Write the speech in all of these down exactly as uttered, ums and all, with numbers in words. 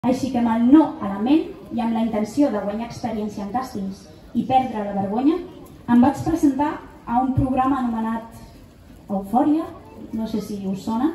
Així que amb el no a la ment i amb la intenció de guanyar experiència en càstings i perdre la vergonya, em vaig presentar a un programa anomenat Eufòria, no sé si us sona.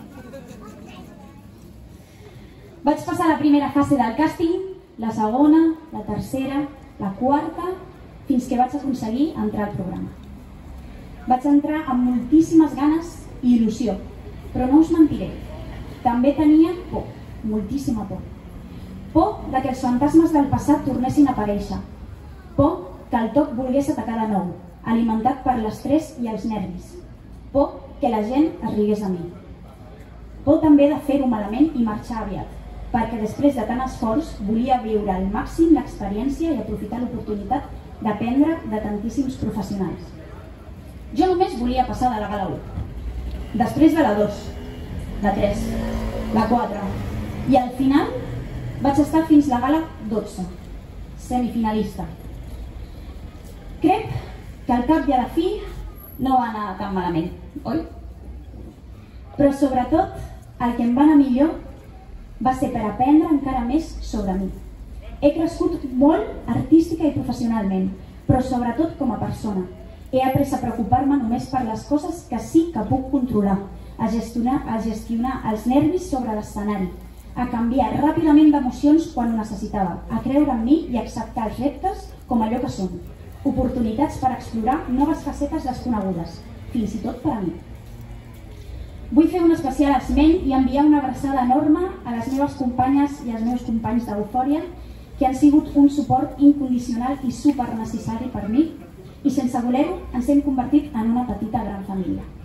Vaig passar la primera fase del càsting, la segona, la tercera, la quarta, fins que vaig aconseguir entrar al programa. Vaig entrar amb moltíssimes ganes i il·lusió, però no us mentiré, també tenia por, moltíssima por. Por de que els fantasmes del passat tornessin a aparèixer. Por que el toc volgués atacar de nou, alimentat per l'estrès i els nervis. Por que la gent es rigués a mi. Por també de fer-ho malament i marxar aviat, perquè després de tant esforç volia viure al màxim l'experiència i aprofitar l'oportunitat d'aprendre de tantíssims professionals. Jo només volia passar de la gala u, després de la dos, la tres, la quatre, i al final vaig estar fins la gala dotze, semifinalista. Crec que al cap i a la fi no va anar tan malament, oi? Però sobretot el que em va anar millor va ser per aprendre encara més sobre mi. He crescut molt artística i professionalment, però sobretot com a persona. He après a preocupar-me només per les coses que sí que puc controlar, a gestionar, a gestionar els nervis sobre l'escenari, a canviar ràpidament d'emocions quan ho necessitava, a creure en mi i acceptar els reptes com allò que són, oportunitats per explorar noves facetes desconegudes, fins i tot per a mi. Vull fer un especial esment i enviar una abraçada enorme a les meves companyes i als meus companys d'Eufòria, que han sigut un suport incondicional i super necessari per mi, i sense voler-ho ens hem convertit en una petita gran família.